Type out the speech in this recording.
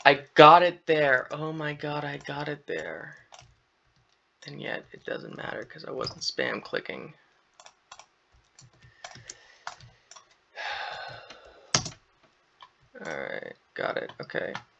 I got it there. Oh my god, I got it there. And yet it doesn't matter because I wasn't spam clicking. Alright, got it. Okay.